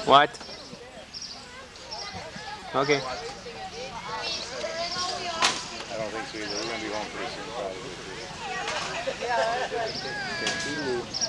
What? Okay. I don't think so either. We're going to be home pretty soon, probably. Continue.